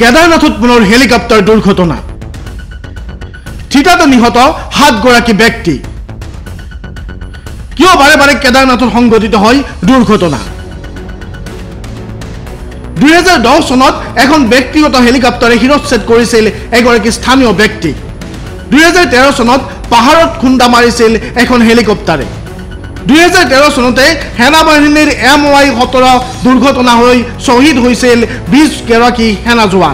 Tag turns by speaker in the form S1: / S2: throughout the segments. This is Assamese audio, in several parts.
S1: কেদাৰনাথত পুনৰ হেলিকপ্টাৰ দুৰ্ঘটনা থিতাতে নিহত 7 গৰাকী ব্যক্তি কিয় বাৰে বাৰে কেদাৰনাথত সংঘটিত হয় দুৰ্ঘটনা 2010 চনত এখন ব্যক্তিগত হেলিকপ্টাৰে শিৰচ্ছেদ কৰিছিল এগৰাকী স্থানীয় ব্যক্তি 2013 চনত পাহাৰত খুন্দা মাৰিছিল এখন হেলিকপ্টাৰে 2013 চনতে সেনা বাহিনীৰ MY-17 দুৰ্ঘটনা হৈ শ্বহীদ হৈছিল 20 গৰাকী সেনা জোৱান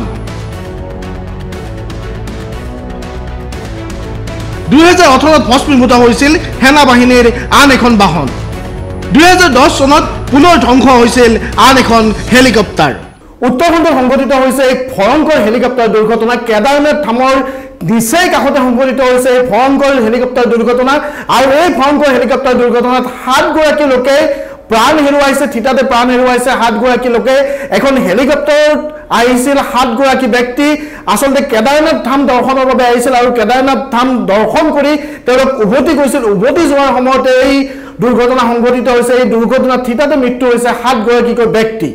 S1: 2018 ভস্মীভূত হৈছিল সেনা বাহিনীৰ আন এখন বাহন 2010 চনত পুনৰ ধ্বংস হৈছিল আন এখন হেলিকপ্টাৰ উত্তৰাখণ্ডত সংঘটিত হৈছে এক ভয়ংকৰ হেলিকপ্টাৰ দুৰ্ঘটনা কেদাৰনাথ ধামৰ নিচেই কাষতে সংঘটিত হৈছে ভয়ংকৰ হেলিকপ্টাৰ দুৰ্ঘটনা আৰু এই ভয়ংকৰ হেলিকপ্টাৰ দুৰ্ঘটনাত 7 গৰাকী লোকে প্ৰাণ হেৰুৱাইছে থিতাতে প্ৰাণ হেৰুৱাইছে 7 গৰাকী লোকে এখন হেলিকপ্টাৰত আহিছিল 7 গৰাকী ব্যক্তি আসলতে কেদাৰনাথ ধাম দৰ্শনৰ বাবে আহিছিল আৰু কেদাৰনাথ ধাম দৰ্শন কৰি তেওঁলোক উভতি গৈছিল উভতি যোৱাৰ সময়তে এই দুৰ্ঘটনা সংঘটিত হৈছে এই দুৰ্ঘটনাত থিতাতে মৃত্যু হৈছে 7 গৰাকীকৈ ব্যক্তি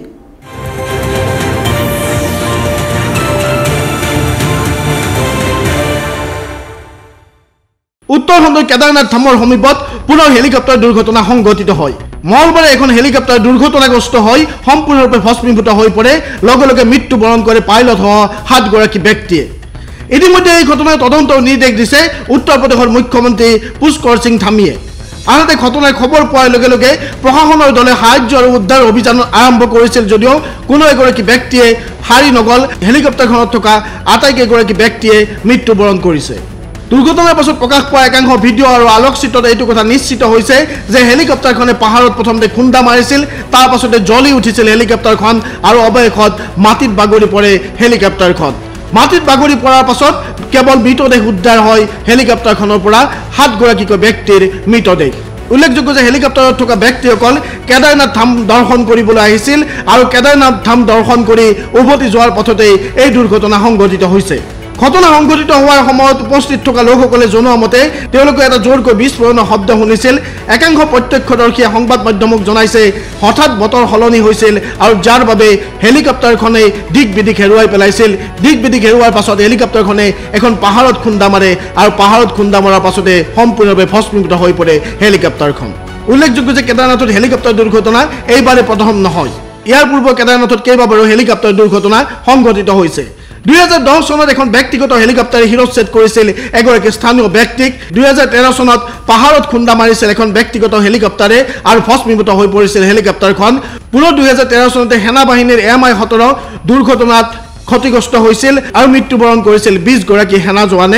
S1: উত্তৰাখণ্ডৰ কেদাৰনাথ ধামৰ সমীপত পুনৰ হেলিকপ্টাৰ দুৰ্ঘটনা সংঘটিত হয় মঙলবাৰে এখন হেলিকপ্টাৰ দুৰ্ঘটনাগ্ৰস্ত হৈ সম্পূৰ্ণৰূপে ভস্মীভূত হৈ পৰে লগে লগে মৃত্যুবৰণ কৰে পাইলট সহ 7 গৰাকী ব্যক্তিয়ে ইতিমধ্যে এই ঘটনাৰ তদন্তৰ নিৰ্দেশ দিছে উত্তৰ প্ৰদেশৰ মুখ্যমন্ত্ৰী পুষ্কৰ সিং ধামীয়ে আনহাতে ঘটনাৰ খবৰ পোৱাৰ লগে লগে প্ৰশাসনৰ দলে সাহায্য আৰু উদ্ধাৰ অভিযান আৰম্ভ কৰিছিল যদিও কোনো এগৰাকী ব্যক্তিয়ে হাৰি নগল হেলিকপ্টাৰখনত থকা আটাইকেইগৰাকী ব্যক্তিয়ে মৃত্যুবৰণ কৰিছে দুৰ্ঘটনাৰ পাছত প্ৰকাশ পোৱা একাংশ ভিডিঅ' আৰু আলোকচিত্ৰত এইটো কথা নিশ্চিত হৈছে যে হেলিকপ্টাৰখনে পাহাৰত প্ৰথমতে খুন্দা মাৰিছিল তাৰ পাছতে জ্বলি উঠিছিল হেলিকপ্টাৰখন আৰু অৱশেষত মাটিত বাগৰি পৰে হেলিকপ্টাৰখন মাটিত বাগৰি পৰাৰ পাছত কেৱল মৃতদেহ উদ্ধাৰ হয় হেলিকপ্টাৰখনৰ পৰা 7 গৰাকীকৈ ব্যক্তিৰ মৃতদেহ উল্লেখযোগ্য যে হেলিকপ্টাৰত থকা ব্যক্তিসকল কেদাৰনাথ ধাম দৰ্শন কৰিবলৈ আহিছিল আৰু কেদাৰনাথ ধাম দৰ্শন কৰি উভতি যোৱাৰ পথতেই এই দুৰ্ঘটনা সংঘটিত হৈছে ঘটনা সংঘটিত হোৱাৰ সময়ত উপস্থিত থকা লোকসকলে জনোৱা মতে তেওঁলোকে এটা জোৰকৈ বিস্ফোৰণৰ শব্দ শুনিছিল একাংশ প্ৰত্যক্ষদৰ্শীয়ে সংবাদ মাধ্যমক জনাইছে হঠাৎ বতৰ সলনি হৈছিল আৰু যাৰ বাবে হেলিকপ্টাৰখনে দিক বিদিক হেৰুৱাই পেলাইছিল দিক বিদিক হেৰুৱাৰ পাছত হেলিকপ্টাৰখনে এখন পাহাৰত খুন্দা মাৰে আৰু পাহাৰত খুন্দা মৰাৰ পাছতে সম্পূৰ্ণৰূপে ভস্মীভূত হৈ পৰে হেলিকপ্টাৰখন উল্লেখযোগ্য যে কেদাৰনাথত হেলিকপ্টাৰ দুৰ্ঘটনা এইবাৰে প্ৰথম নহয় ইয়াৰ পূৰ্বে কেদাৰনাথত কেইবাবাৰো হেলিকপ্টাৰ দুৰ্ঘটনা সংঘটিত হৈছে 2010 চনত এখন ব্যক্তিগত হেলিকপ্টাৰে শিৰচ্ছেদ কৰিছিল এগৰাকী স্থানীয় ব্যক্তিক 2013 চনত পাহাৰত খুন্দা মাৰিছিল এখন ব্যক্তিগত হেলিকপ্টাৰে আৰু ভস্মীভূত হৈ পৰিছিল হেলিকপ্টাৰখন পুনৰ 2013 চনতে সেনা বাহিনীৰ MI-17 দুৰ্ঘটনাত ক্ষতিগ্ৰস্ত হৈছিল আৰু মৃত্যুবৰণ কৰিছিল 20 গৰাকী সেনা জোৱানে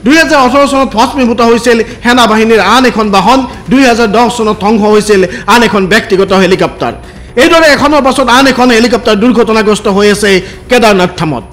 S1: 2018 চনত ভস্মীভূত হৈছিল সেনা বাহিনীৰ আন এখন বাহন 2010 চনত ধ্বংস হৈছিল আন এখন ব্যক্তিগত হেলিকপ্টাৰ এইদৰে এখনৰ পাছত আন এখন হেলিকপ্টাৰ দুৰ্ঘটনাগ্ৰস্ত হৈ আছে কেদাৰনাথ ধামত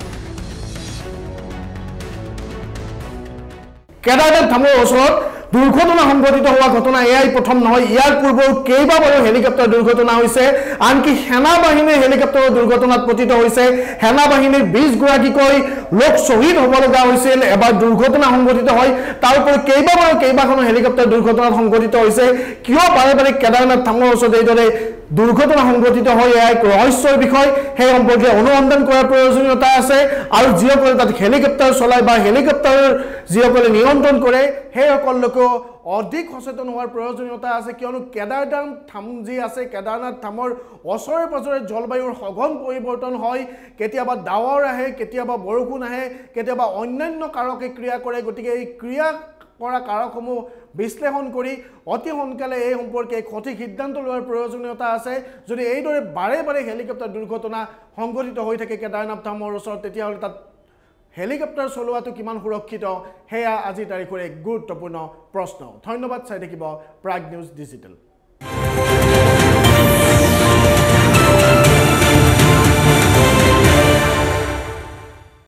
S1: কেদাৰনাথ ধামৰ ওচৰত দুৰ্ঘটনা সংঘটিত হোৱা ঘটনা এয়াই প্ৰথম নহয় ইয়াৰ পূৰ্বেও কেইবাবাৰো হেলিকপ্টাৰ দুৰ্ঘটনা হৈছে আনকি সেনা বাহিনীৰ হেলিকপ্টাৰৰ দুৰ্ঘটনাত পতিত হৈছে সেনা বাহিনীৰ 20 গৰাকীকৈ লোক শ্বহীদ হ'ব লগা হৈছিল এবাৰ দুৰ্ঘটনা সংঘটিত হয় তাৰ উপৰি কেইবাখনো হেলিকপ্টাৰ দুৰ্ঘটনাত সংঘটিত হৈছে কিয় বাৰে বাৰে কেদাৰনাথ ধামৰ ওচৰত এইদৰে দুৰ্ঘটনা সংঘটিত হয় এক ৰহস্যৰ বিষয় সেই সম্পৰ্কে অনুসন্ধান কৰাৰ প্ৰয়োজনীয়তা আছে আৰু যিসকলে তাত হেলিকপ্টাৰ চলায় বা হেলিকপ্টাৰ যিসকলে নিয়ন্ত্ৰণ কৰে সেইসকল লোকে অধিক সচেতন হোৱাৰ প্ৰয়োজনীয়তা আছে কিয়নো কেদাৰনাথ ধাম যি আছে কেদাৰনাথ ধামৰ ওচৰে পাজৰে জলবায়ুৰ সঘন পৰিৱৰ্তন হয় কেতিয়াবা ডাৱৰ আহে কেতিয়াবা বৰষুণ আহে কেতিয়াবা অন্যান্য কাৰকে ক্ৰিয়া কৰে গতিকে এই ক্ৰিয়া কৰা কাৰকসমূহ বিশ্লেষণ কৰি অতি সোনকালে এই সম্পৰ্কে সঠিক সিদ্ধান্ত লোৱাৰ প্ৰয়োজনীয়তা আছে যদি এইদৰে বাৰে বাৰে হেলিকপ্টাৰ দুৰ্ঘটনা সংঘটিত হৈ থাকে কেদাৰনাথ ধামৰ ওচৰত তেতিয়াহ'লে তাত হেলিকপ্টাৰ চলোৱাটো কিমান সুৰক্ষিত হেয়া আজিৰ তাৰিখৰ এক গুৰুত্বপূৰ্ণ প্ৰশ্ন ধন্যবাদ চাই থাকিব প্ৰাগ নিউজ ডিজিটেল